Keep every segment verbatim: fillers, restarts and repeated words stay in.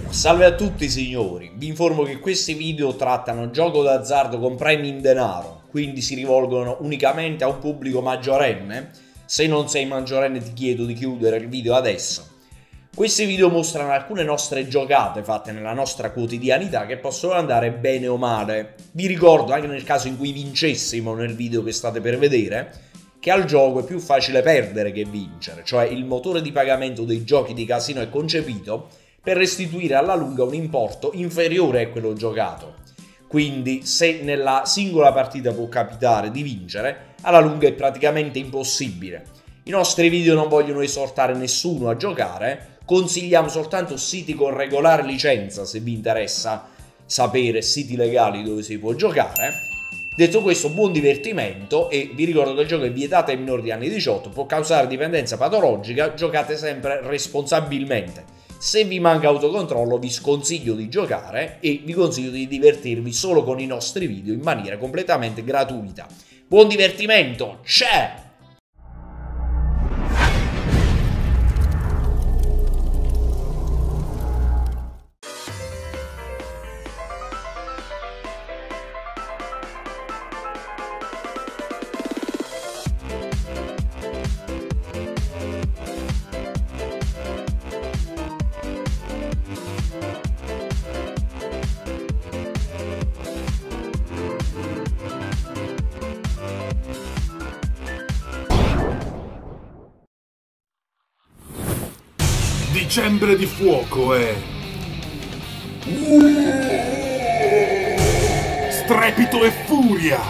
Salve a tutti signori, vi informo che questi video trattano gioco d'azzardo con premi in denaro, quindi si rivolgono unicamente a un pubblico maggiorenne. Se non sei maggiorenne ti chiedo di chiudere il video adesso. Questi video mostrano alcune nostre giocate fatte nella nostra quotidianità che possono andare bene o male. Vi ricordo, anche nel caso in cui vincessimo nel video che state per vedere, che al gioco è più facile perdere che vincere, cioè il motore di pagamento dei giochi di casino è concepito per restituire alla lunga un importo inferiore a quello giocato. Quindi se nella singola partita può capitare di vincere, alla lunga è praticamente impossibile. I nostri video non vogliono esortare nessuno a giocare, consigliamo soltanto siti con regolare licenza se vi interessa sapere siti legali dove si può giocare. Detto questo, buon divertimento e vi ricordo che il gioco è vietato ai minori di anni diciotto, può causare dipendenza patologica, giocate sempre responsabilmente. Se vi manca autocontrollo vi sconsiglio di giocare e vi consiglio di divertirvi solo con i nostri video in maniera completamente gratuita. Buon divertimento, c'è! Dicembre di fuoco è strepito e furia,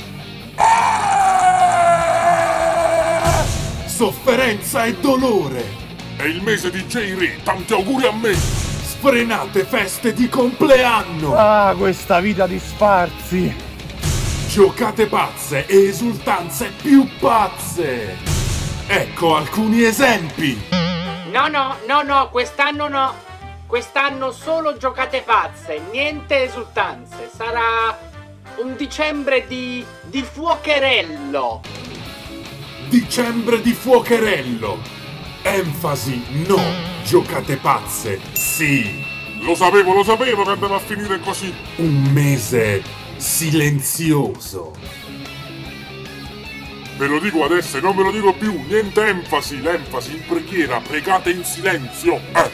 sofferenza e dolore. È il mese di J-Ray, tanti auguri a me. Sfrenate feste di compleanno. Ah, questa vita di sfarzi. Giocate pazze e esultanze più pazze. Ecco alcuni esempi. No, no, no, no, quest'anno no. Quest'anno solo giocate pazze, niente esultanze. Sarà un dicembre di, di fuocherello. Dicembre di fuocherello. Enfasi no, giocate pazze, sì. Lo sapevo, lo sapevo che andava a finire così. Un mese silenzioso. Ve lo dico adesso e non ve lo dico più, niente enfasi, l'enfasi in preghiera, pregate in silenzio. Eh.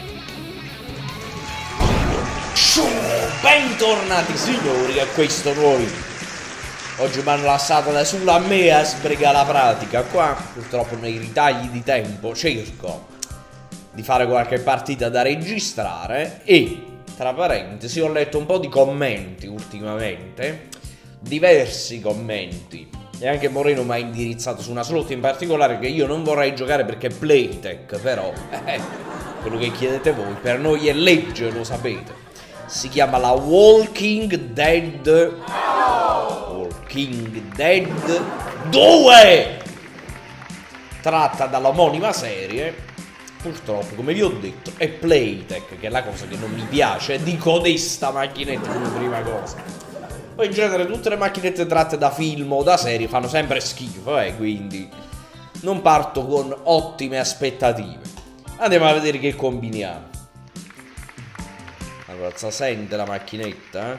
Bentornati signori a questo nuovo video. Oggi mi hanno lasciato da solo a me a sbrigare la pratica. Qua purtroppo nei ritagli di tempo cerco di fare qualche partita da registrare e tra parentesi ho letto un po' di commenti ultimamente, diversi commenti. E anche Moreno mi ha indirizzato su una slot in particolare che io non vorrei giocare perché è Playtech, però eh, quello che chiedete voi per noi è legge, lo sapete. Si chiama la Walking Dead Walking Dead due, tratta dall'omonima serie. Purtroppo, come vi ho detto, è Playtech, che è la cosa che non mi piace di codesta macchinetta come prima cosa. Poi in genere tutte le macchinette tratte da film o da serie fanno sempre schifo, eh, quindi non parto con ottime aspettative. Andiamo a vedere che combiniamo. Allora, si sente la macchinetta, eh?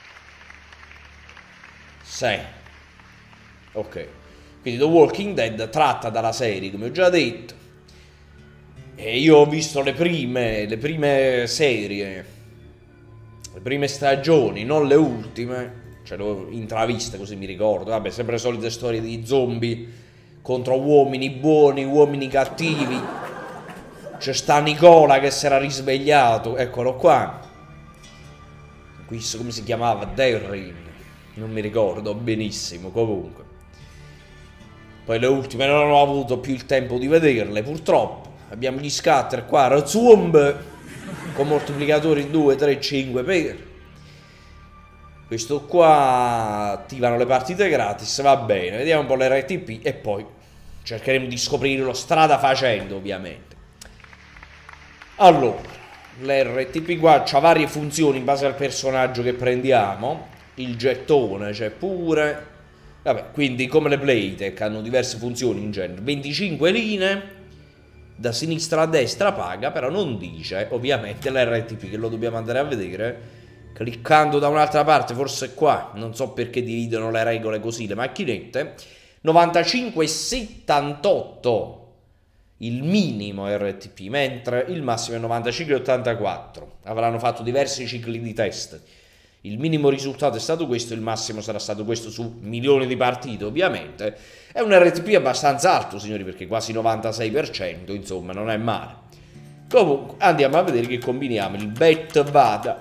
Sì. Ok. Quindi The Walking Dead tratta dalla serie, come ho già detto. E io ho visto le prime, le prime serie, le prime stagioni, non le ultime. Cioè l'ho intraviste così mi ricordo. Vabbè, sempre le solite storie di zombie contro uomini buoni, uomini cattivi. C'è sta Nicola che si era risvegliato. Eccolo qua. Questo come si chiamava? Darryl. Non mi ricordo benissimo. Comunque poi le ultime non ho avuto più il tempo di vederle, purtroppo. Abbiamo gli scatter qua, Razumb, con moltiplicatori due, tre, cinque per... Questo qua attivano le partite gratis, va bene, vediamo un po' l'R T P e poi cercheremo di scoprirlo strada facendo, ovviamente. Allora, l'R T P qua ha varie funzioni in base al personaggio che prendiamo, il gettone c'è pure, vabbè, quindi come le Playtech hanno diverse funzioni in genere, venticinque linee, da sinistra a destra paga, però non dice ovviamente l'R T P, che lo dobbiamo andare a vedere cliccando da un'altra parte, forse qua, non so perché dividono le regole così le macchinette. Novantacinque e settantotto il minimo R T P, mentre il massimo è novantacinque e ottantaquattro. Avranno fatto diversi cicli di test. Il minimo risultato è stato questo, il massimo sarà stato questo su milioni di partite, ovviamente. È un R T P abbastanza alto, signori, perché quasi novantasei per cento, insomma, non è male. Comunque, andiamo a vedere che combiniamo. Il bet vada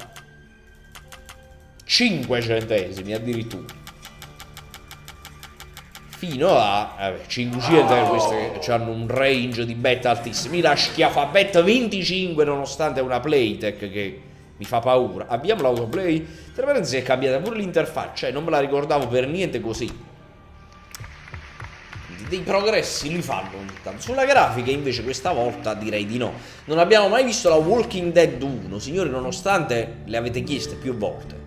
cinque centesimi addirittura, fino a vabbè, cinque centesimi, queste hanno un range di bet altissimi. La schiaffa bet venticinque, nonostante una Playtech che mi fa paura. Abbiamo l'autoplay, tra parentesi è cambiata pure l'interfaccia, cioè non me la ricordavo per niente così. Dei progressi li fanno ogni tanto. Sulla grafica invece questa volta direi di no. Non abbiamo mai visto la Walking Dead uno, signori, nonostante le avete chieste più volte.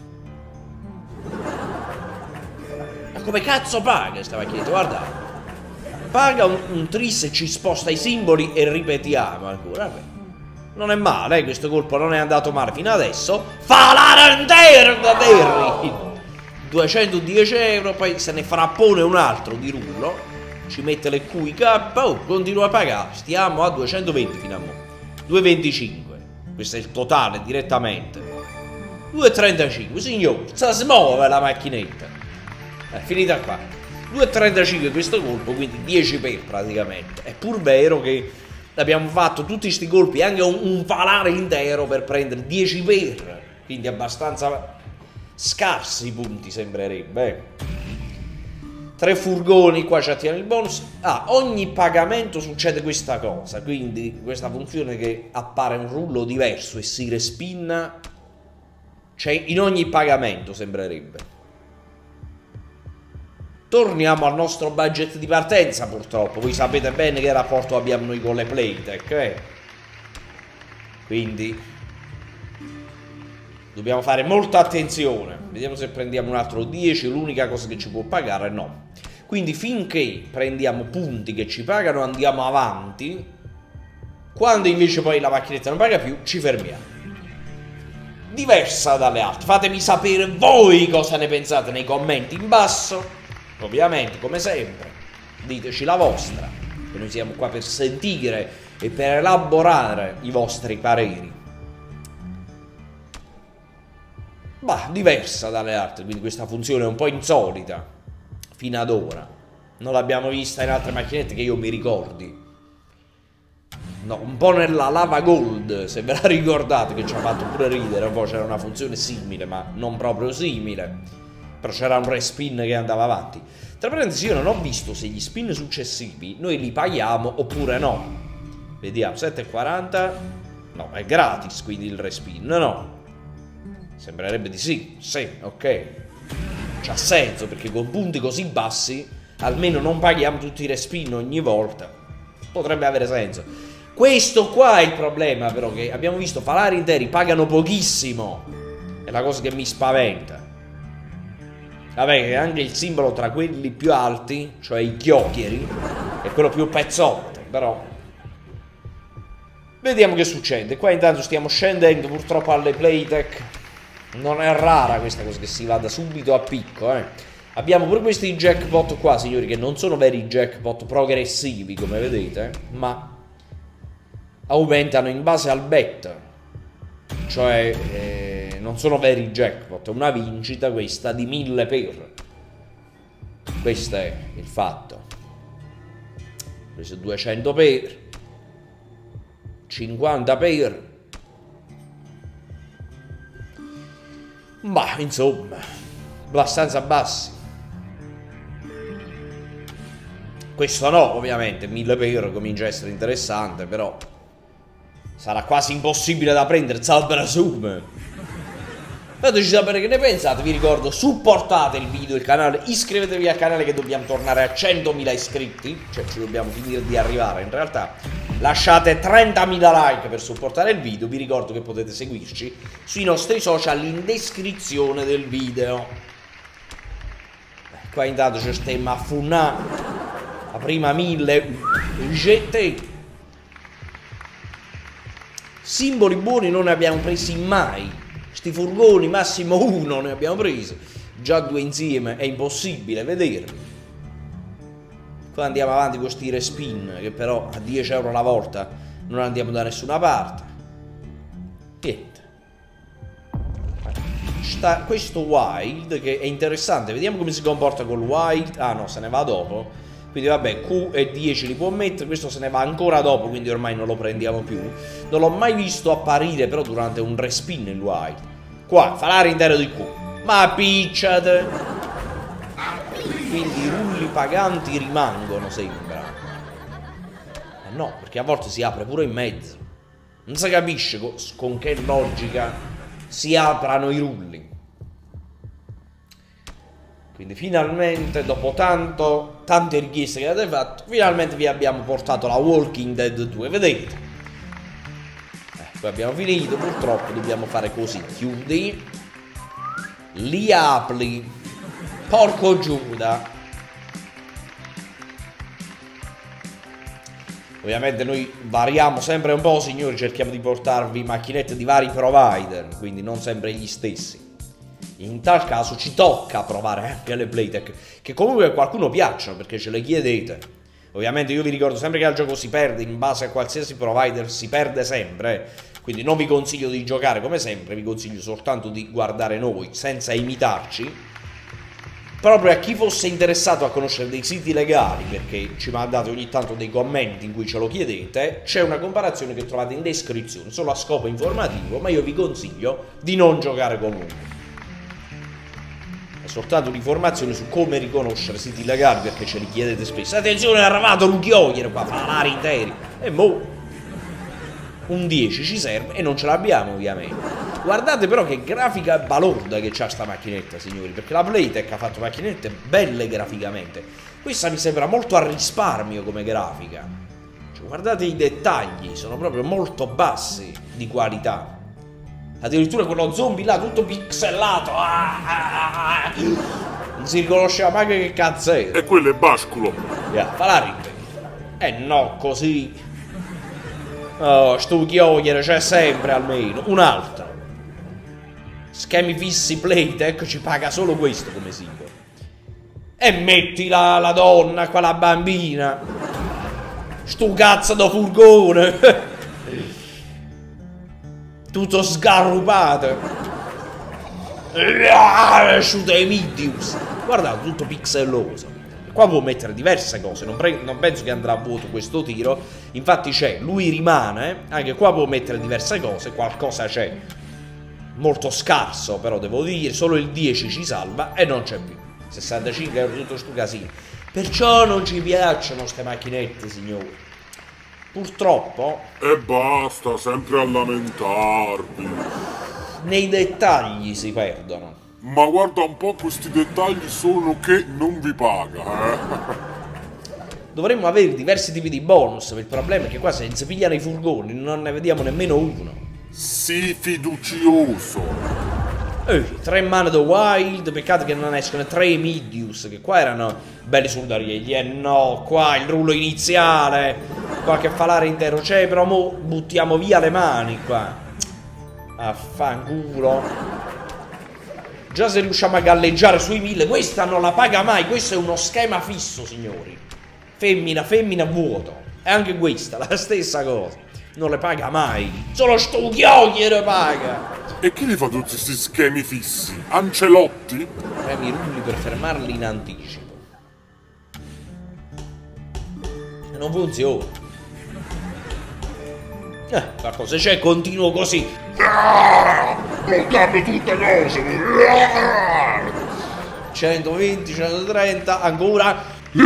Ma come cazzo paga sta macchinetta? Guardate, paga un, un tris e ci sposta i simboli e ripetiamo ancora. Vabbè, non è male, eh? Questo colpo non è andato male fino adesso. Fa la renderda Derry, duecentodieci euro, poi se ne frappone un altro di rullo, ci mette le Q K, oh, continua a pagare, stiamo a duecentoventi fino a mo', duecentoventicinque, questo è il totale direttamente, due e trentacinque, signore, si smuove la macchinetta, è finita qua, due e trentacinque questo colpo, quindi dieci per praticamente. È pur vero che abbiamo fatto tutti questi colpi, anche un, un palare intero per prendere dieci per, quindi abbastanza scarsi i punti sembrerebbe. eh. Tre furgoni, qua ci attiene il bonus. Ah, ogni pagamento succede questa cosa, quindi questa funzione che appare un rullo diverso e si respinna, cioè in ogni pagamento sembrerebbe. Torniamo al nostro budget di partenza, purtroppo. Voi sapete bene che rapporto abbiamo noi con le Playtech, eh? Quindi dobbiamo fare molta attenzione. Vediamo se prendiamo un altro dieci. L'unica cosa che ci può pagare no. Quindi finché prendiamo punti che ci pagano andiamo avanti. Quando invece poi la macchinetta non paga più ci fermiamo. Diversa dalle altre. Fatemi sapere voi cosa ne pensate nei commenti in basso. Ovviamente, come sempre, diteci la vostra, che noi siamo qua per sentire e per elaborare i vostri pareri. Bah, diversa dalle altre, quindi questa funzione è un po' insolita fino ad ora. Non l'abbiamo vista in altre macchinette che io mi ricordi. No, un po' nella Lava Gold, se ve la ricordate, che ci ha fatto pure ridere. Poi c'era una funzione simile, ma non proprio simile. Però c'era un respin che andava avanti. Tra parentesi, io non ho visto se gli spin successivi noi li paghiamo oppure no. Vediamo, sette e quaranta. No, è gratis quindi il respin, no. Sembrerebbe di sì, sì, ok. C'ha senso, perché con punti così bassi almeno non paghiamo tutti i respin ogni volta. Potrebbe avere senso. Questo qua è il problema, però, che abbiamo visto falari interi pagano pochissimo. È la cosa che mi spaventa. Vabbè, anche il simbolo tra quelli più alti, cioè i chiocchieri, è quello più pezzotto, però vediamo che succede. Qua intanto stiamo scendendo purtroppo alle Playtech. Non è rara questa cosa che si vada subito a picco, eh. Abbiamo pure questi jackpot qua, signori, che non sono veri jackpot progressivi, come vedete, ma aumentano in base al bet. Cioè, eh, non sono veri jackpot, è una vincita questa di mille per. Questo è il fatto. Ho preso duecento per, cinquanta per. Ma insomma, abbastanza bassi. Questo no, ovviamente, mille per comincia a essere interessante, però sarà quasi impossibile da prendere, si presume. Fateci sapere che ne pensate, vi ricordo, supportate il video, il canale, iscrivetevi al canale che dobbiamo tornare a centomila iscritti, cioè ci dobbiamo finire di arrivare in realtà. Lasciate trentamila like per supportare il video, vi ricordo che potete seguirci sui nostri social in descrizione del video. Qua intanto ci stiamo a funnare, la prima mille, gette. Simboli buoni non ne abbiamo presi mai. Sti furgoni massimo uno ne abbiamo presi. Già due insieme è impossibile vederli. Qua andiamo avanti con sti respin, che però a dieci euro la volta non andiamo da nessuna parte. Niente. Sta questo wild che è interessante. Vediamo come si comporta col wild. Ah no, se ne va dopo. Quindi vabbè, Q e dieci li può mettere. Questo se ne va ancora dopo, quindi ormai non lo prendiamo più. Non l'ho mai visto apparire però durante un respin il wild. Qua, falare intero di Q. Ma picciate. Quindi i rulli paganti rimangono, sembra. Eh no, perché a volte si apre pure in mezzo. Non si capisce con, con che logica si aprano i rulli. Quindi finalmente, dopo tanto, tante richieste che avete fatto, finalmente vi abbiamo portato la Walking Dead due, vedete? Eh, poi abbiamo finito, purtroppo dobbiamo fare così. Chiudi. Li apri. Porco Giuda. Ovviamente noi variamo sempre un po', signori, cerchiamo di portarvi macchinette di vari provider, quindi non sempre gli stessi. In tal caso ci tocca provare anche le Playtech, che comunque a qualcuno piacciono perché ce le chiedete. Ovviamente io vi ricordo sempre che al gioco si perde, in base a qualsiasi provider si perde sempre, quindi non vi consiglio di giocare come sempre, vi consiglio soltanto di guardare noi senza imitarci. Proprio a chi fosse interessato a conoscere dei siti legali, perché ci mandate ogni tanto dei commenti in cui ce lo chiedete, c'è una comparazione che trovate in descrizione, solo a scopo informativo, ma io vi consiglio di non giocare comunque. È soltanto un'informazione su come riconoscere siti legali, perché ce li chiedete spesso. Attenzione, è arrivato l'ughiogliere qua, falari interi. E mo' un dieci ci serve e non ce l'abbiamo ovviamente. Guardate però che grafica balorda che c'ha sta macchinetta, signori, perché la Playtech ha fatto macchinette belle graficamente. Questa mi sembra molto a risparmio come grafica. Cioè, guardate i dettagli, sono proprio molto bassi di qualità. Addirittura quello zombie là tutto pixelato. Ah, ah, ah. Non si riconosceva mai che cazzo è. E quello è basculo. Yeah, falari. Eh no, così. Oh, sto chiocchiere c'è sempre almeno. Un altro. Schemi fissi Playtech ci paga solo questo come simbolo. E metti la, la donna qua, la bambina. Sto cazzo da furgone. Tutto sgarrupato. Asciuta i Midius. Guardate, tutto pixelloso. Qua può mettere diverse cose, non, non penso che andrà a vuoto questo tiro. Infatti c'è, lui rimane. Anche qua può mettere diverse cose, qualcosa c'è. Molto scarso però devo dire, solo il dieci ci salva e non c'è più. sessantacinque euro tutto sto casino. Perciò non ci piacciono ste macchinette, signori. Purtroppo. E basta, sempre a lamentarvi. Nei dettagli si perdono. Ma guarda un po', questi dettagli sono che non vi paga, eh? Dovremmo avere diversi tipi di bonus, ma il problema è che qua se si pigliano i furgoni non ne vediamo nemmeno uno. Sii fiducioso. Eh, tre mani da Wild, peccato che non escono tre Midius, che qua erano belli soldariegli. E eh no, qua il rullo iniziale, qualche falare intero c'è, però mo buttiamo via le mani qua. Affanculo. Già se riusciamo a galleggiare sui mille, questa non la paga mai, questo è uno schema fisso, signori. Femmina, femmina, vuoto. E anche questa, la stessa cosa. Non le paga mai. Solo sto chiocchiere paga. E chi li fa tutti questi schemi fissi? Ancelotti? Premi i rulli per fermarli in anticipo. E non funziona. Eh, qualcosa c'è, continuo così. Bloccate tutte cose. centoventi, centotrenta, ancora.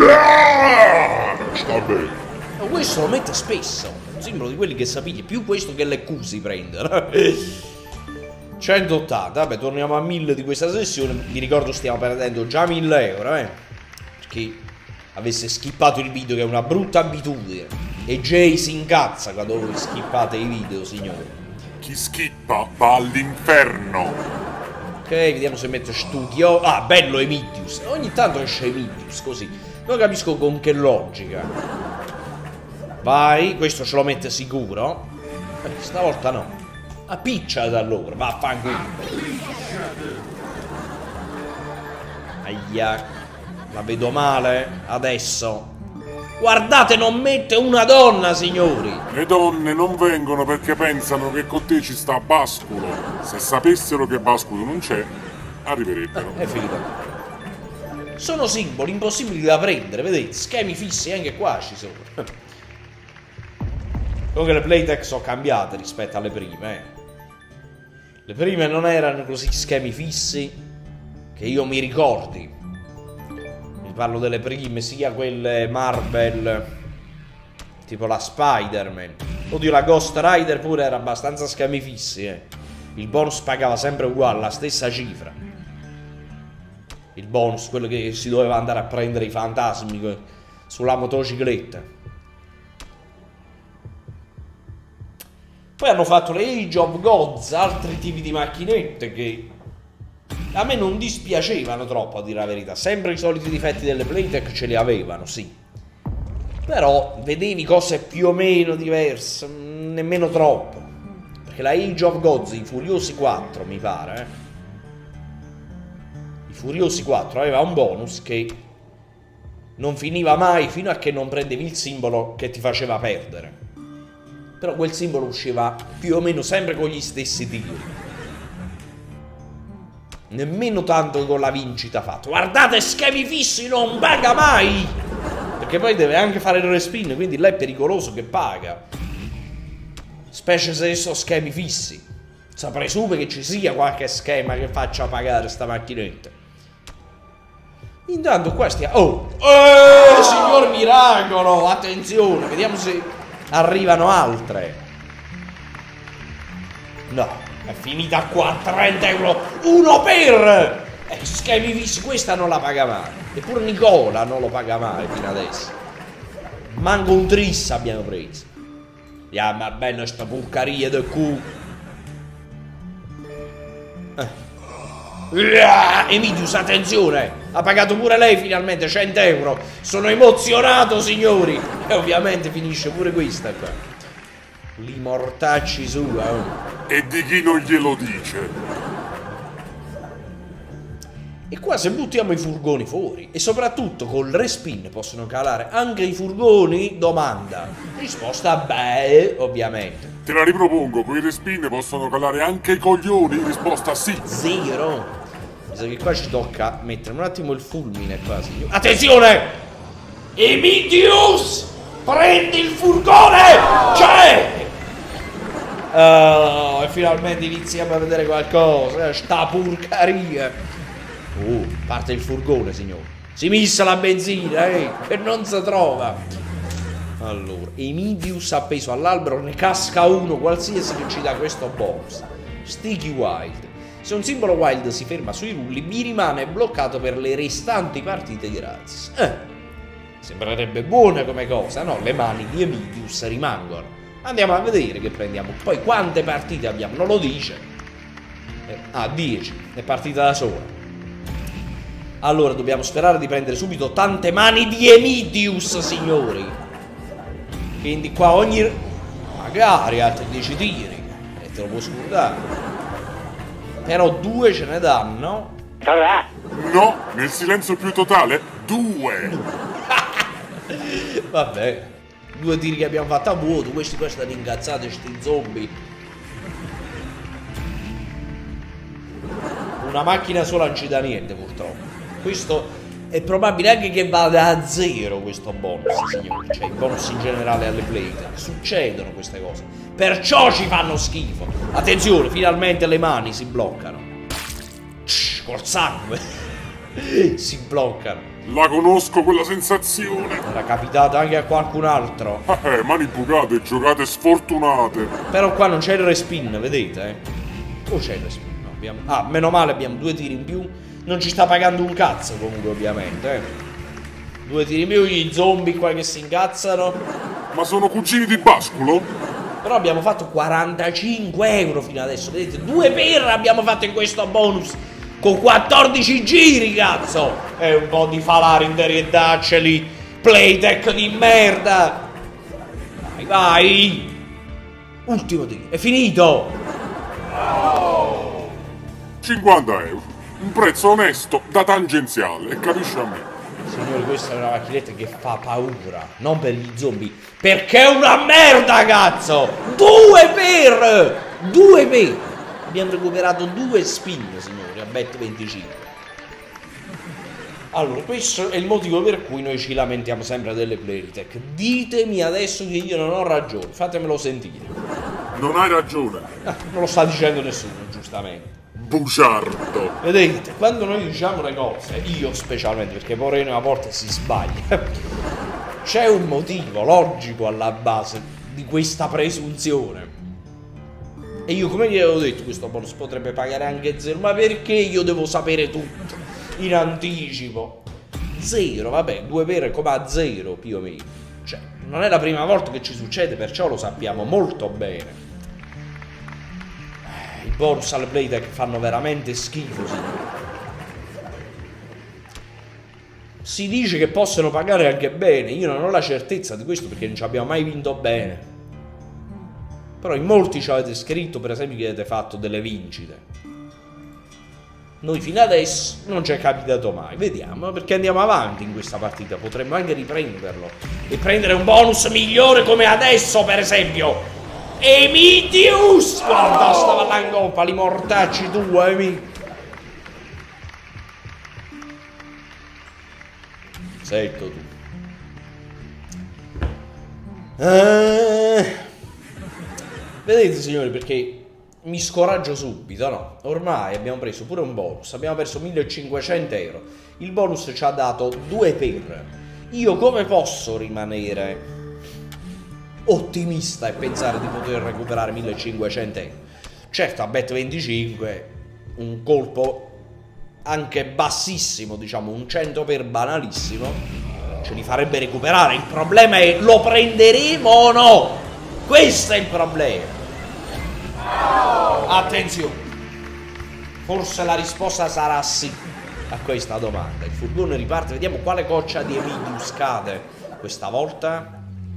Sta bene. Ma questo lo mette spesso. Simbolo di quelli che sapiglia più questo che le Q si prendono. centottanta, vabbè, torniamo a mille di questa sessione. Vi ricordo stiamo perdendo già mille euro, eh. Perché avesse skippato il video, che è una brutta abitudine. E Jay si incazza quando voi skippate i video, signori. Chi skippa va all'inferno. Ok, vediamo se metto studio. Ah, bello Emidius. Ogni tanto esce Emidius così. Non capisco con che logica. Vai, questo ce lo mette sicuro. Eh, stavolta no. Appicciata allora, vaffanculo. Aia. La vedo male adesso. Guardate, non mette una donna, signori. Le donne non vengono perché pensano che con te ci sta Basculo. Se sapessero che Basculo non c'è, arriverebbero. È finita. Sono simboli impossibili da prendere, vedete? Schemi fissi anche qua ci sono. Comunque le playtech sono cambiate rispetto alle prime, eh. Le prime non erano così schemi fissi che io mi ricordi. Parlo delle prime, sia quelle Marvel, tipo la Spider-Man. Oddio, la Ghost Rider pure era abbastanza schemi fissi, eh. Il bonus pagava sempre uguale, la stessa cifra. Il bonus, quello che si doveva andare a prendere i fantasmi sulla motocicletta. Poi hanno fatto le Age of Gods, altri tipi di macchinette che a me non dispiacevano troppo, a dire la verità. Sempre i soliti difetti delle playtech ce li avevano, sì. Però vedevi cose più o meno diverse, nemmeno troppo. Perché la Age of Gods, i Furiosi quattro, mi pare, eh. I Furiosi quattro aveva un bonus che non finiva mai fino a che non prendevi il simbolo che ti faceva perdere. Però quel simbolo usciva più o meno sempre con gli stessi tiri. Nemmeno tanto con la vincita fatto. Guardate, schemi fissi non paga mai. Perché poi deve anche fare il respin, quindi là è pericoloso che paga. Specie se sono schemi fissi. Si presume che ci sia qualche schema che faccia pagare sta macchinetta. Intanto qua stiamo... Oh! Eh, signor miracolo! Attenzione, vediamo se arrivano altre. No. È finita qua, trenta euro, uno per! Eh, schemi fissi, questa non la paga mai. Eppure Nicola non lo paga mai fino adesso. Manco un tris abbiamo preso. Ya, ma bello sta porcaria del cu. Eh. Emidius, attenzione! Ha pagato pure lei finalmente cento euro. Sono emozionato, signori! E ovviamente finisce pure questa qua. Li mortacci sua, oh. E di chi non glielo dice? E qua se buttiamo i furgoni fuori, e soprattutto col respin possono calare anche i furgoni? Domanda. Risposta beh, ovviamente. Te la ripropongo, con i respin possono calare anche i coglioni? Risposta sì. Zero. Mi sa che qua ci tocca mettere un attimo il fulmine qua, signore. Attenzione! Emidius! Prendi il furgone! C'è! Uh, e finalmente iniziamo a vedere qualcosa. Sta porcaria. Uh, parte il furgone, signore. Si missa la benzina, eh, che non si trova. Allora, Emidius appeso all'albero, ne casca uno qualsiasi che ci dà questo bonus. Sticky Wild. Se un simbolo wild si ferma sui rulli, mi rimane bloccato per le restanti partite gratis. Eh, sembrerebbe buona come cosa, no? Le mani di Emidius rimangono. Andiamo a vedere che prendiamo. Poi quante partite abbiamo? Non lo dice. Eh, ah, dieci. È partita da sola. Allora dobbiamo sperare di prendere subito tante mani di Emidius, signori. Quindi qua ogni... magari altri dieci tiri. E te lo puoi scordare. Però due ce ne danno. No, nel silenzio più totale, due. Vabbè. Due tiri che abbiamo fatto a vuoto. Questi qua stanno incazzati, questi zombie. Una macchina sola non ci dà niente, purtroppo. Questo è probabile anche che vada a zero, questo bonus, signori. Cioè i bonus in generale alle playtech. Succedono queste cose. Perciò ci fanno schifo. Attenzione, finalmente le mani si bloccano. Shhh, col sangue. Si bloccano. La conosco quella sensazione. Era capitata anche a qualcun altro. Eh, mani bucate, giocate sfortunate. Però qua non c'è il respin, vedete, eh? O c'è il respin? No, abbiamo... Ah, meno male, abbiamo due tiri in più. Non ci sta pagando un cazzo comunque, ovviamente, eh? Due tiri in più, gli zombie qua che si incazzano. Ma sono cugini di Basculo? Però abbiamo fatto quarantacinque euro fino adesso, vedete? Due per abbiamo fatto in questo bonus. Con quattordici giri, cazzo! È un po' di falare in deriettaceli. Playtech di merda! Vai, vai! Ultimo tiro, è finito! cinquanta euro. Un prezzo onesto da tangenziale, capisci a me? Signori, questa è una macchinetta che fa paura. Non per gli zombie, perché è una merda, cazzo! Due per! Due per! Abbiamo recuperato due spin, signori, a bet venticinque. Allora, questo è il motivo per cui noi ci lamentiamo sempre delle Playtech. Ditemi adesso che io non ho ragione, fatemelo sentire. Non hai ragione. Ah, non lo sta dicendo nessuno, giustamente. Bugiardo. Vedete, quando noi diciamo le cose, io specialmente, perché poi a volte si sbaglia, c'è un motivo logico alla base di questa presunzione. E io, come gli avevo detto, questo bonus potrebbe pagare anche zero, ma perché io devo sapere tutto in anticipo? Zero, vabbè, due per come a zero più o meno. Cioè, non è la prima volta che ci succede, perciò lo sappiamo molto bene. I bonus alle Playtech fanno veramente schifo, signori. Si dice che possono pagare anche bene. Io non ho la certezza di questo perché non ci abbiamo mai vinto bene. Però in molti ci avete scritto, per esempio, che avete fatto delle vincite. Noi fino adesso non ci è capitato mai. Vediamo, perché andiamo avanti in questa partita. Potremmo anche riprenderlo e prendere un bonus migliore come adesso, per esempio. Emidius! Guarda, stava là in coppa, li mortacci tu, Emi. Setto tu. Eh... Vedete, signori, perché mi scoraggio subito, no? Ormai abbiamo preso pure un bonus, abbiamo perso millecinquecento euro. Il bonus ci ha dato due per. Io come posso rimanere ottimista e pensare di poter recuperare millecinquecento euro? Certo, a bet venticinque un colpo anche bassissimo, diciamo un cento per banalissimo, ce li farebbe recuperare. Il problema è: lo prenderemo o no? Questo è il problema. Attenzione, forse la risposta sarà sì a questa domanda. Il furgone riparte, vediamo quale coccia di Emidius cade questa volta.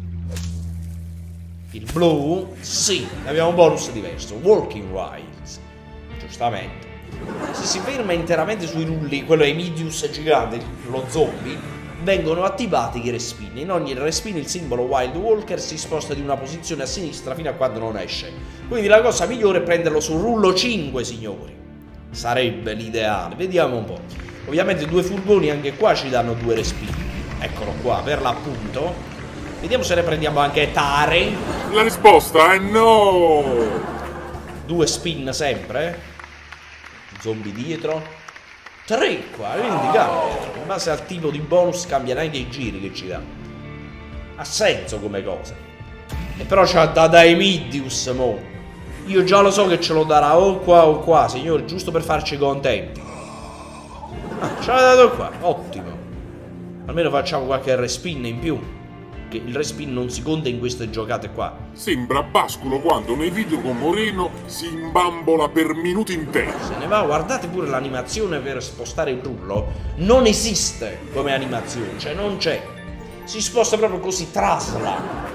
Il blu, sì, abbiamo un bonus diverso, Walking Wilds, giustamente. Se si ferma interamente sui rulli, quello Emidius gigante, lo zombie, vengono attivati i respin. In ogni respin il simbolo Wild Walker si sposta di una posizione a sinistra fino a quando non esce. Quindi la cosa migliore è prenderlo sul rullo cinque, signori. Sarebbe l'ideale, vediamo un po'. Ovviamente due furgoni anche qua ci danno due respin. Eccolo qua, per l'appunto. Vediamo se ne prendiamo anche Tare. La risposta è no. Due spin sempre. Zombie dietro. Tre qua, quindi cambia. In base al tipo di bonus cambiano anche i giri che ci dà. Ha senso come cosa. E però c'ha da da Emidius, mo. Io già lo so che ce lo darà o qua o qua, signori, giusto per farci contenti. Ah, ce l'ha dato qua, ottimo. Almeno facciamo qualche respin in più. Che il respin non si conta in queste giocate qua. Sembra Basculo quando nei video con Moreno si imbambola per minuti interi. Se ne va, guardate pure l'animazione per spostare il rullo. Non esiste come animazione, cioè non c'è. Si sposta proprio così, trasla.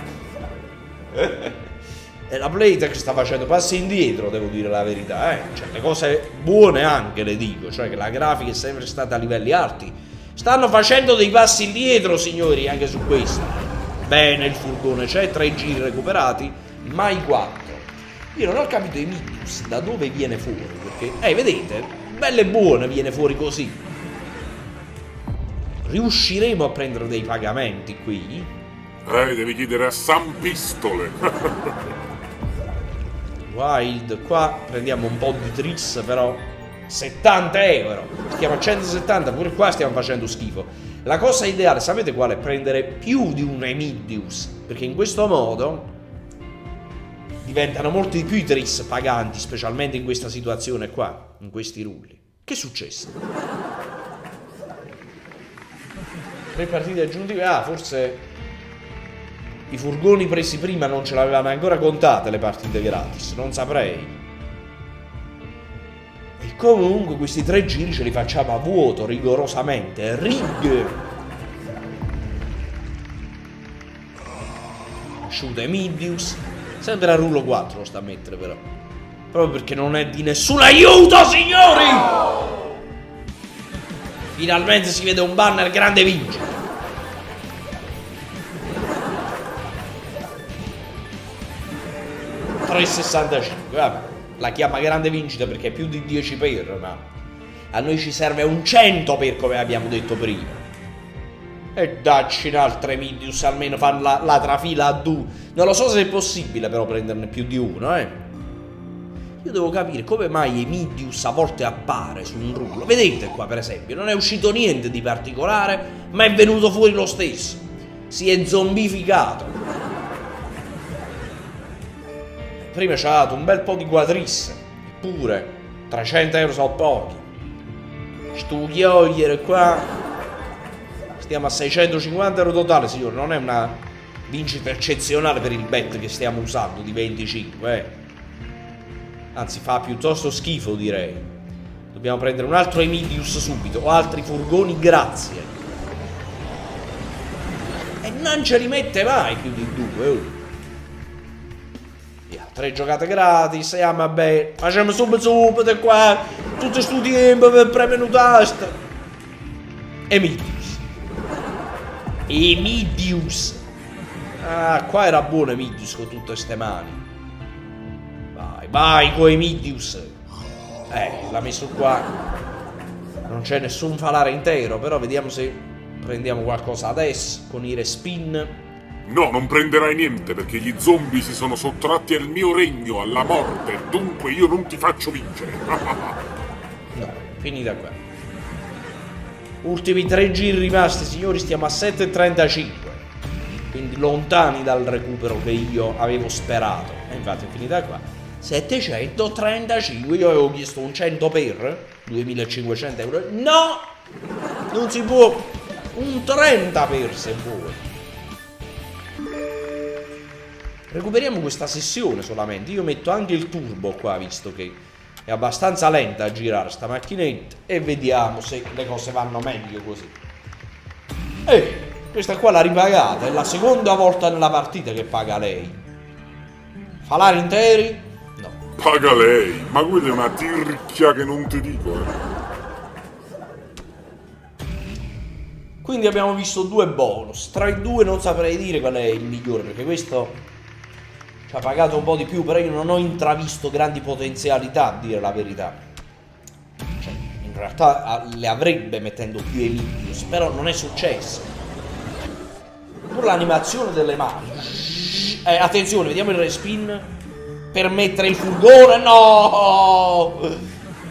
E la Playtech sta facendo passi indietro, devo dire la verità, eh. Cioè, le cose buone anche le dico, cioè che la grafica è sempre stata a livelli alti. Stanno facendo dei passi indietro, signori, anche su questo. Bene, il furgone c'è, tre giri recuperati, mai quattro. Io non ho capito Emidius da dove viene fuori, perché, eh, vedete, bella e buona viene fuori così. Riusciremo a prendere dei pagamenti qui? Eh, devi chiedere a San Pistole. Wild, qua prendiamo un po' di tris, però settanta euro. Stiamo a centosettanta, pure qua stiamo facendo schifo. La cosa ideale, sapete qual è? Prendere più di un Emidius, perché in questo modo diventano molti di più i tris paganti, specialmente in questa situazione qua, in questi rulli. Che è successo? Tre partite aggiuntive? Ah, forse i furgoni presi prima non ce l'avevano ancora contate le partite gratis, non saprei. E comunque questi tre giri ce li facciamo a vuoto, rigorosamente. Rig! Asciuta Emidius. Sempre a rullo quattro lo sta a mettere però. Proprio perché non è di nessun aiuto, signori! Finalmente si vede un banner grande vincita. tre virgola sessantacinque, vabbè. La chiama grande vincita perché è più di dieci per, ma a noi ci serve un cento per, come abbiamo detto prima. E dacci in altre Midius, almeno fanno la, la trafila a due. Non lo so se è possibile però prenderne più di uno, eh. Io devo capire come mai Emidius a volte appare su un rullo. Vedete qua per esempio, non è uscito niente di particolare, ma è venuto fuori lo stesso. Si è zombificato. Prima ci ha dato un bel po' di quadrisse. Eppure trecento euro sono pochi. Sto chiocchiere qua. Stiamo a seicentocinquanta euro totale, signore. Non è una vincita eccezionale per il bet che stiamo usando di venticinque, eh. Anzi, fa piuttosto schifo, direi. Dobbiamo prendere un altro Emidius subito. O altri furgoni, grazie. E non ce li mette mai più di due, oh. Via, tre giocate gratis. E vabbè, facciamo subito subito qua. Tutto sto tempo per premere un tasto. Emidius. Emidius. Ah, qua era buono Emidius con tutte ste mani. Vai, vai con Emidius. Eh, l'ha messo qua. Non c'è nessun falare intero, però vediamo se prendiamo qualcosa adesso con i respin. No, non prenderai niente perché gli zombie si sono sottratti al mio regno, alla morte. Dunque io non ti faccio vincere. No, finita qua. Ultimi tre giri rimasti, signori, stiamo a sette virgola trentacinque. Quindi lontani dal recupero che io avevo sperato. E infatti è finita qua. settecentotrentacinque. Io avevo chiesto un cento per duemilacinquecento euro. No! Non si può. Un trenta per se vuoi. Recuperiamo questa sessione solamente. Io metto anche il turbo qua, visto che è abbastanza lenta a girare sta macchinetta. E vediamo se le cose vanno meglio così. E questa qua l'ha ripagata. È la seconda volta nella partita che paga lei. Falari interi? No. Paga lei. Ma quella è una tirchia che non ti dico, eh. Quindi abbiamo visto due bonus. Tra i due non saprei dire qual è il migliore, perché questo ci ha pagato un po' di più, però io non ho intravisto grandi potenzialità, a dire la verità. Cioè, in realtà le avrebbe mettendo più Emidius, però non è successo. Pur l'animazione delle mani. Eh, attenzione, vediamo il respin per mettere il furgone. No!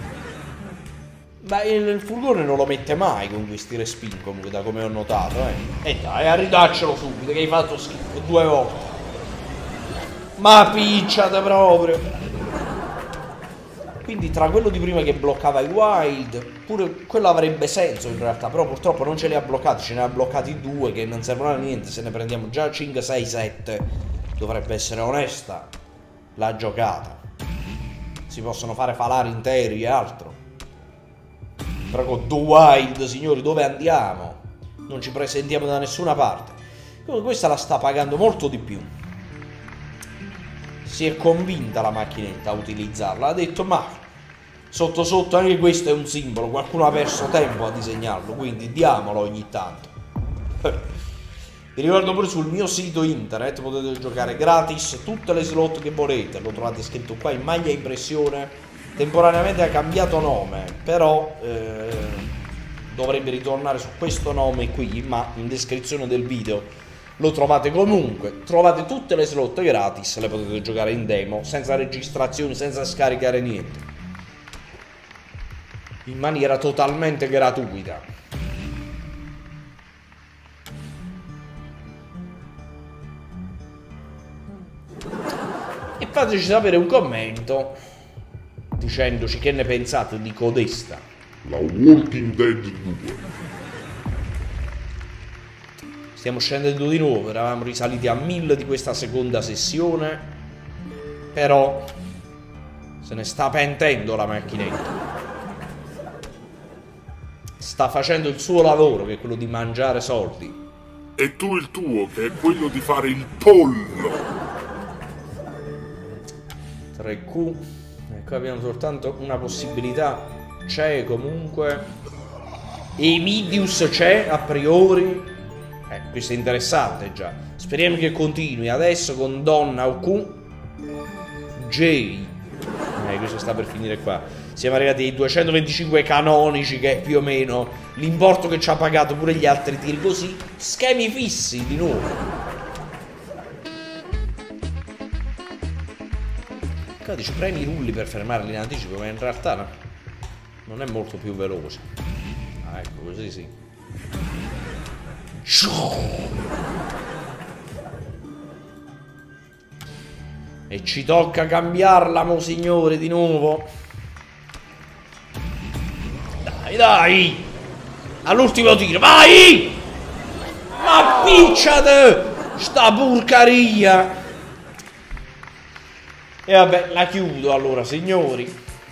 Ma il furgone non lo mette mai con questi respin, comunque, da come ho notato, eh. E dai, a ridarcelo subito, che hai fatto schifo due volte. Ma picciate proprio. Quindi tra quello di prima che bloccava i wild, pure quello avrebbe senso in realtà, però purtroppo non ce li ha bloccati, ce ne ha bloccati due che non servono a niente. Se ne prendiamo già cinque, sei, sette, dovrebbe essere onesta la giocata. Si possono fare falari interi e altro. Però con due wild, signori, dove andiamo? Non ci presentiamo da nessuna parte. Comunque questa la sta pagando molto di più. Si è convinta la macchinetta a utilizzarla. Ha detto, ma sotto sotto anche questo è un simbolo. Qualcuno ha perso tempo a disegnarlo, quindi diamolo ogni tanto. Vi ricordo pure sul mio sito internet potete giocare gratis tutte le slot che volete. Lo trovate scritto qua in maglia impressione. Temporaneamente ha cambiato nome, però eh, dovrebbe ritornare su questo nome qui, ma in descrizione del video lo trovate comunque. Trovate tutte le slot gratis, le potete giocare in demo, senza registrazioni, senza scaricare niente, in maniera totalmente gratuita. E fateci sapere un commento dicendoci che ne pensate di codesta. La Walking Dead due. Stiamo scendendo di nuovo, eravamo risaliti a mille di questa seconda sessione, però se ne sta pentendo la macchinetta. Sta facendo il suo lavoro, che è quello di mangiare soldi. E tu il tuo, che è quello di fare il pollo. tre Q. E qua abbiamo soltanto una possibilità. C'è comunque. Emidius c'è a priori. Eh, questo è interessante già. Speriamo che continui. Adesso con Donna o Q. J. Eh, questo sta per finire qua. Siamo arrivati ai duecentoventicinque canonici, che è più o meno l'importo che ci ha pagato pure gli altri tiri. Così, schemi fissi di nuovo. Qua dice premi i rulli per fermarli in anticipo, ma in realtà no, non è molto più veloce. Ah, ecco, così sì. E ci tocca cambiarla, mo signore, di nuovo. Dai, dai! All'ultimo tiro, vai! Ma picciate! Sta porcaria! E vabbè, la chiudo allora, signori.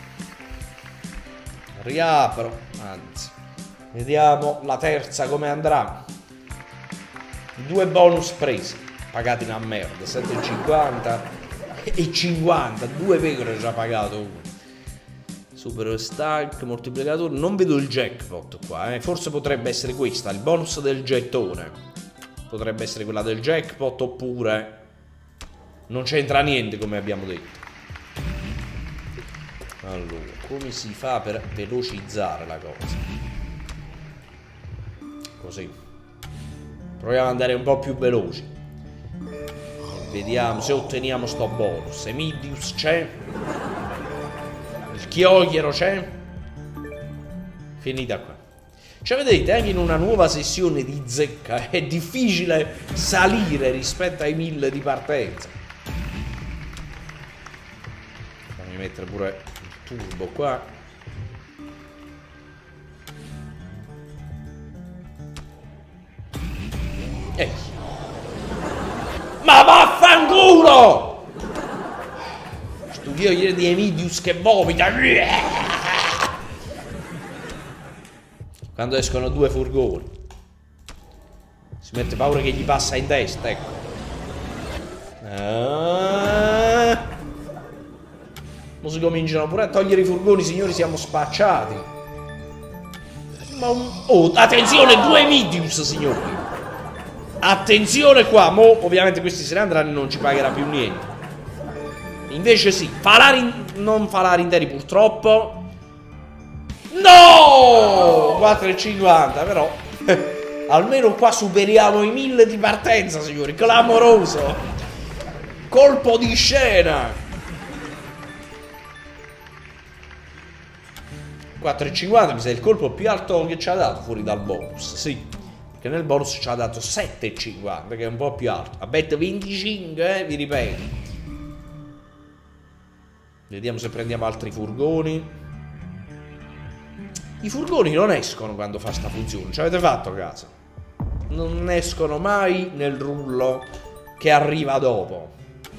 Riapro, anzi. Vediamo la terza come andrà. Due bonus presi, pagati una merda, sette e cinquanta e cinquanta, due pecore già pagato uno. Super stack, moltiplicatore, non vedo il jackpot qua, eh. Forse potrebbe essere questa, il bonus del gettone. Potrebbe essere quella del jackpot, oppure non c'entra niente come abbiamo detto. Allora, come si fa per velocizzare la cosa? Così. Proviamo ad andare un po' più veloci. Vediamo se otteniamo sto bonus. Emidius c'è. Il chiocchiero c'è. Finita qua. Cioè vedete, anche in una nuova sessione di zecca è difficile salire rispetto ai mille di partenza. Fammi mettere pure il turbo qua. Ehi. Ma vaffanculo! Sto chiocchiere di Emidius che vomita. Quando escono due furgoni si mette paura che gli passa in testa, ecco. Ah. Mo si cominciano pure a togliere i furgoni, signori, siamo spacciati. Ma un... Oh, attenzione, due Emidius, signori. Attenzione qua, mo ovviamente questi se ne andranno e non ci pagherà più niente. Invece sì, falari, non falari interi purtroppo. No! quattro e cinquanta, però almeno qua superiamo i mille di partenza, signori. Clamoroso. Colpo di scena. quattro e cinquanta mi sa il colpo più alto che ci ha dato fuori dal bonus, sì. Che nel bonus ci ha dato sette e cinquanta, che è un po' più alto. A bet venticinque, eh, vi ripeto. Vediamo se prendiamo altri furgoni. I furgoni non escono quando fa sta funzione, ci avete fatto caso? Non escono mai nel rullo che arriva dopo.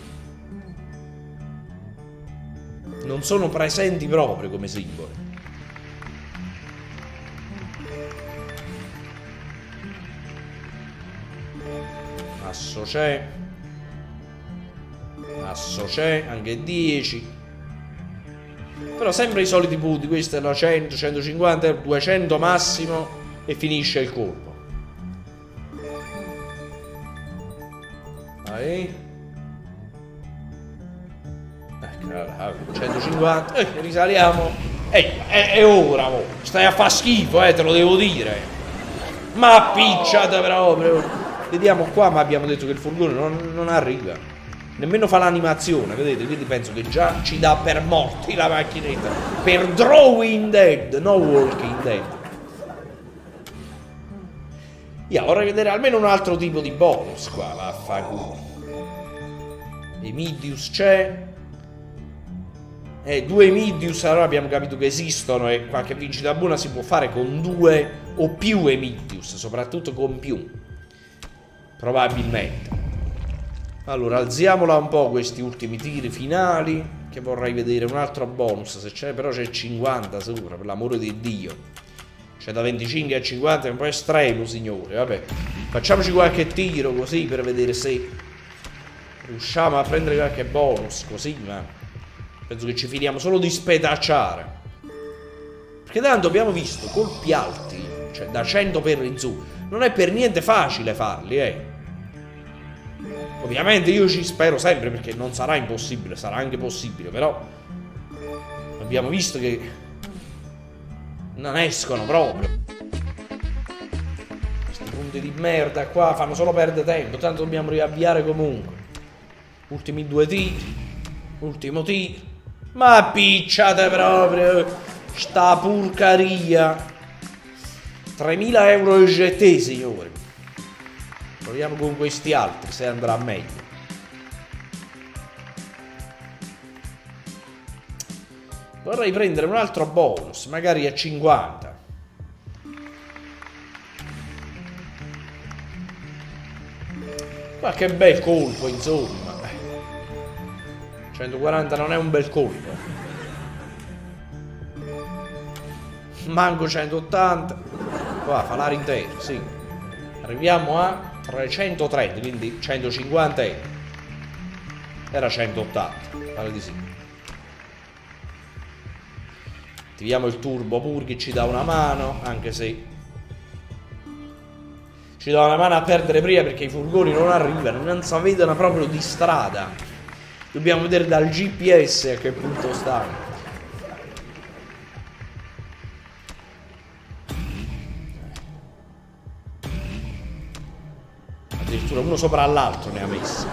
Non sono presenti proprio come simboli. Asso c'è. Asso c'è, anche dieci. Però sempre i soliti punti. Questo è la cento, centocinquanta, duecento massimo. E finisce il colpo. Vai. Ecco, centocinquanta. Eh, risaliamo. Ehi, è, è ora, mo. Stai a far schifo, eh, te lo devo dire. Ma picciata proprio. Vediamo qua, ma abbiamo detto che il furgone non, non arriva. Nemmeno fa l'animazione, vedete? Quindi penso che già ci dà per morti la macchinetta. Per Drawing Dead, no Walking Dead. Io vorrei vedere almeno un altro tipo di bonus qua, vaffanculo. Emidius c'è. Eh, due Emidius, allora abbiamo capito che esistono e qualche vincita buona si può fare con due o più Emidius, soprattutto con più. Probabilmente. Allora, alziamola un po' questi ultimi tiri finali, che vorrei vedere un altro bonus, se c'è, però c'è cinquanta sopra, per l'amore di Dio. C'è da venticinque a cinquanta, è un po' estremo, signore, vabbè. Facciamoci qualche tiro così per vedere se riusciamo a prendere qualche bonus, così, ma Penso che ci finiamo solo di spetacciare. Perché tanto abbiamo visto colpi alti, cioè da cento per in su. Non è per niente facile farli, eh. Ovviamente io ci spero sempre, perché non sarà impossibile, sarà anche possibile, però abbiamo visto che non escono proprio. Questi punti di merda qua fanno solo perdere tempo, tanto dobbiamo riavviare comunque. Ultimi due tiri, ultimo tiro. Ma picciate proprio sta porcaria. tremila euro di G T, signori. Proviamo con questi altri, se andrà meglio. Vorrei prendere un altro bonus, magari a cinquanta. Ma che bel colpo, insomma. centoquaranta non è un bel colpo. Manco centottanta. Qua, falare intero, sì. Arriviamo a trecentotrenta, quindi centocinquanta euro. Era centottanta, pare di sì. Attiviamo il turbo pur che ci dà una mano, anche se ci dà una mano a perdere prima, perché i furgoni non arrivano, non si vedono proprio di strada. Dobbiamo vedere dal G P S a che punto stanno. Addirittura uno sopra l'altro ne ha messi.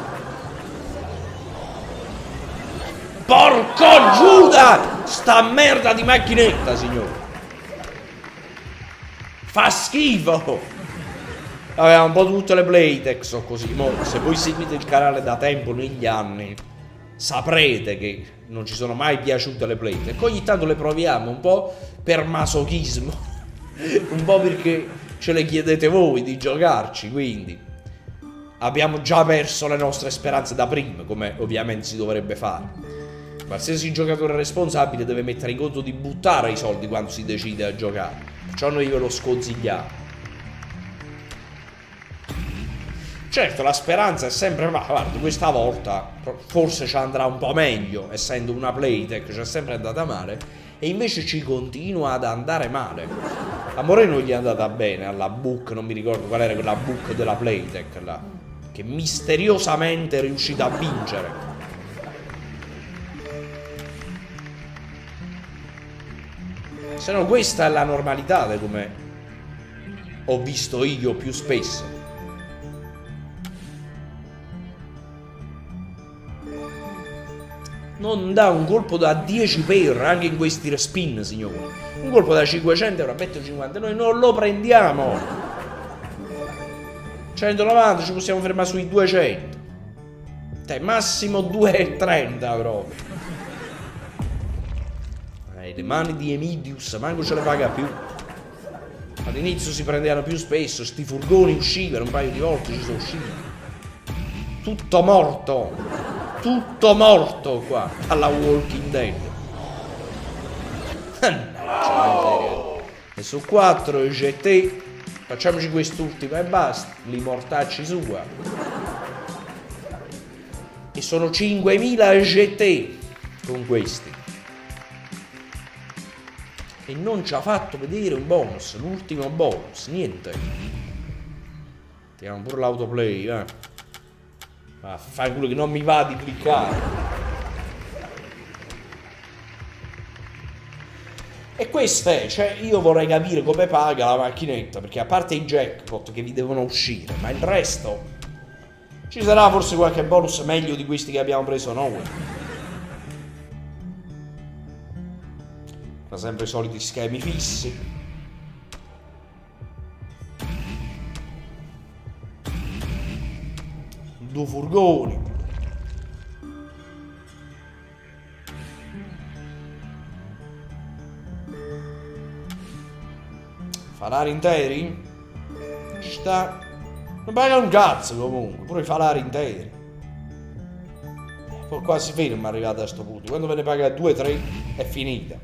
Porco Giuda! Sta merda di macchinetta, signore. Fa schifo. Aveva un po' tutte le Playtex o così. Mo, se voi seguite il canale da tempo negli anni, saprete che non ci sono mai piaciute le Playtex. Ogni tanto le proviamo un po' per masochismo. Un po' perché ce le chiedete voi di giocarci, quindi abbiamo già perso le nostre speranze da prima, come ovviamente si dovrebbe fare. Qualsiasi giocatore responsabile deve mettere in conto di buttare i soldi quando si decide a giocare. Perciò noi ve lo sconsigliamo. Certo, la speranza è sempre, ma guarda, questa volta forse ci andrà un po' meglio, essendo una Playtech ci è sempre andata male, e invece ci continua ad andare male. A Moreno gli è andata bene, alla Book, non mi ricordo qual era quella Book della Playtech là, che misteriosamente è riuscita a vincere. Se no questa è la normalità, come ho visto io più spesso. Non dà un colpo da dieci per anche in questi respin, signori. Un colpo da cinquecento euro a centocinquanta, noi non lo prendiamo. centonovanta ci possiamo fermare sui duecento. Dai, massimo due e trenta proprio. Le mani di Emidius manco ce le paga più. All'inizio si prendevano più spesso, sti furgoni uscivano un paio di volte, ci sono usciti. Tutto morto, tutto morto qua alla Walking Dead. E su quattro G T facciamoci quest'ultimo e basta, li mortacci su qua. E sono cinquemila G T con questi. E non ci ha fatto vedere un bonus, l'ultimo bonus, niente. Mettiamo pure l'autoplay, eh. Ma fai quello che non mi va di cliccare. E questo è, cioè io vorrei capire come paga la macchinetta, perché a parte i jackpot che vi devono uscire, ma il resto ci sarà forse qualche bonus meglio di questi che abbiamo preso noi. Sempre i soliti schemi fissi. Due furgoni. Falari interi? Ci sta. Non paga un cazzo comunque, pure i falari interi. Poi quasi ferma arrivata a sto punto. Quando ve ne paga due tre è finita.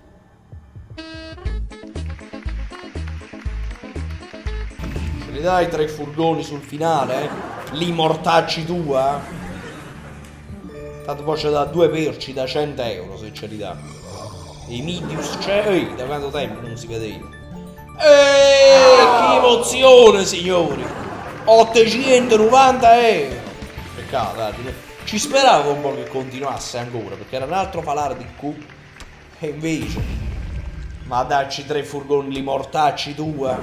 Ce li dai tre furgoni sul finale? Eh? Li mortacci tua? Tanto poi c'è da due perci da cento euro se ce li dà. I Midius c'è. Ehi, da quanto tempo non si vedeva. Eeeh, che emozione, signori! ottocentonovanta euro. Peccato, dai. Ci speravo un po' che continuasse ancora, perché era un altro falare di Q. E invece, ma dacci tre furgoni li mortacci tua.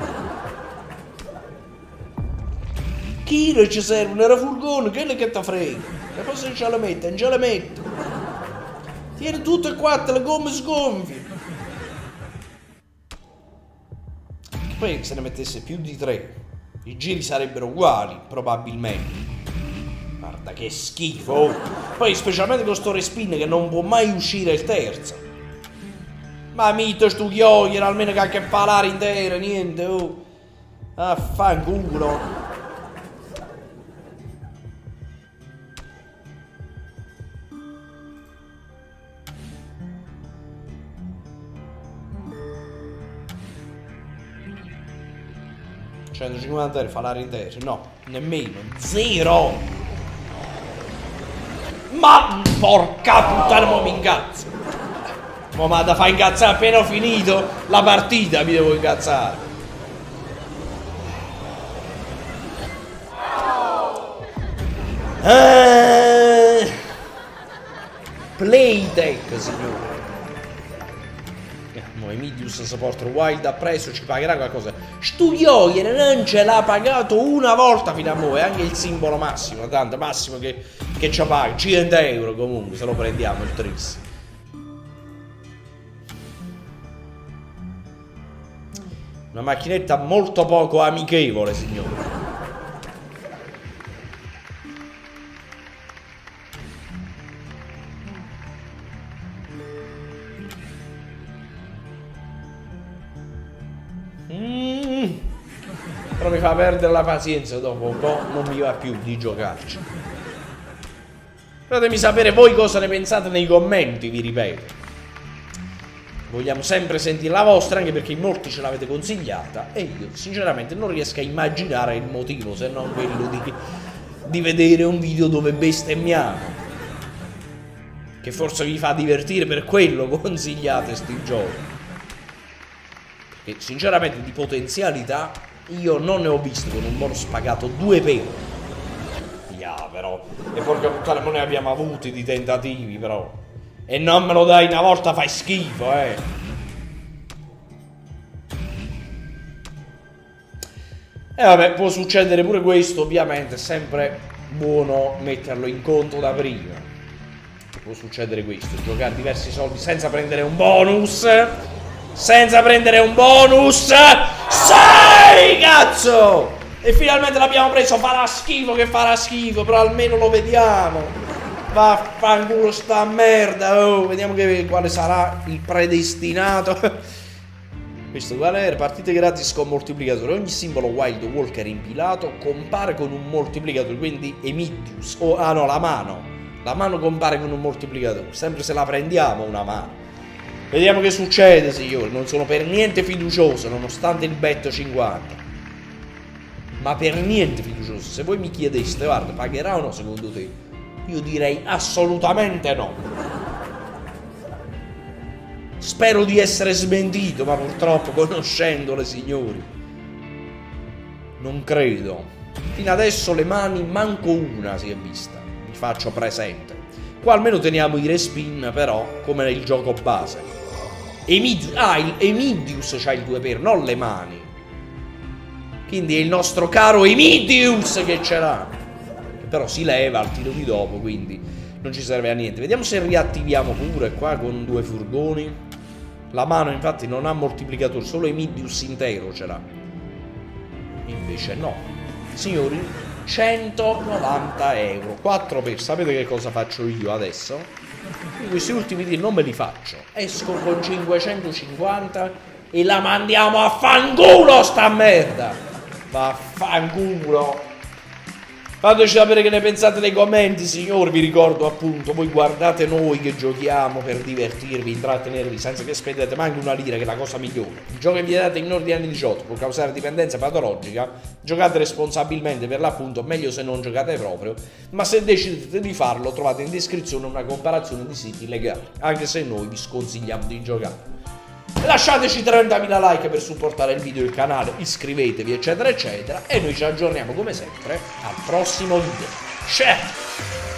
Chi non ci servono? Era furgone, quello che ti frega. E poi se ce la mette, non ce la metto. Tieni tutte e quattro le gomme sgonfie. Poi se ne mettesse più di tre, i giri sarebbero uguali, probabilmente. Guarda che schifo. Oh. Poi specialmente con sto respin che non può mai uscire il terzo. Ma mito stu chiocchiere, almeno che ha che parlare intero, niente. Oh. Affanculo. centocinquanta euro falare intero. No, nemmeno. Zero. Ma porca puttana, mo mi incazzo. Mo ma da fa incazzare appena ho finito la partita, mi devo incazzare. Eh, Playtech, signore. Mo Emidius Support Wild ha preso, ci pagherà qualcosa. Studioghiere non ce l'ha pagato una volta fino a mo', è anche il simbolo massimo, tanto massimo che, che ci paga, cento euro comunque, se lo prendiamo il tris. Una macchinetta molto poco amichevole, signore. Mm. Però mi fa perdere la pazienza dopo un po', non mi va più di giocarci. Fatemi sapere voi cosa ne pensate nei commenti, vi ripeto. Vogliamo sempre sentire la vostra, anche perché in molti ce l'avete consigliata e io sinceramente non riesco a immaginare il motivo, se non quello di, di vedere un video dove bestemmiamo, che forse vi fa divertire, per quello consigliate sti giochi. Perché sinceramente di potenzialità io non ne ho visto con un bonus pagato due per. Yeah, però. E porca puttana, non ne abbiamo avuti di tentativi, però. E non me lo dai una volta, fai schifo, eh. E vabbè, può succedere pure questo, ovviamente. È sempre buono metterlo in conto da prima. Può succedere questo, giocare diversi soldi senza prendere un bonus. Senza prendere un bonus. Sei, cazzo! E finalmente l'abbiamo preso. Farà schifo che farà schifo, però almeno lo vediamo. Vaffanculo sta merda. Oh, vediamo che, quale sarà il predestinato. Questo qual è? Partite gratis con moltiplicatore. Ogni simbolo Wild Walker impilato compare con un moltiplicatore. Quindi Emidius. Oh, ah no, la mano. La mano compare con un moltiplicatore. Sempre se la prendiamo una mano. Vediamo che succede, signori. Non sono per niente fiducioso, nonostante il bet cinquanta. Ma per niente fiducioso. Se voi mi chiedeste, guarda, pagherà o no secondo te? Io direi assolutamente no. Spero di essere smentito, ma purtroppo, conoscendole, signori, non credo. Fino adesso le mani manco una si è vista. Vi faccio presente. Qua almeno teniamo i respin, però, come nel gioco base. Emidius, ah, il Emidius c'ha il due per, non le mani. Quindi è il nostro caro Emidius che ce l'ha. Però si leva al tiro di dopo, quindi non ci serve a niente. Vediamo se riattiviamo pure qua con due furgoni. La mano infatti non ha moltiplicatore, solo Emidius intero ce l'ha. Invece no. Signori, centonovanta euro, quattro per. Sapete che cosa faccio io adesso? In questi ultimi tiri non me li faccio. Esco con cinquecentocinquanta e la mandiamo a fanculo sta merda. Vaffanculo. Fateci sapere che ne pensate nei commenti, signori. Vi ricordo appunto, voi guardate noi che giochiamo per divertirvi, intrattenervi senza che spendete manco una lira, che è la cosa migliore. Il gioco che vi date minori di anni diciotto può causare dipendenza patologica. Giocate responsabilmente, per l'appunto, meglio se non giocate proprio, ma se decidete di farlo trovate in descrizione una comparazione di siti legali, anche se noi vi sconsigliamo di giocare. Lasciateci trentamila like per supportare il video e il canale, iscrivetevi eccetera eccetera, e noi ci aggiorniamo come sempre al prossimo video. Ciao!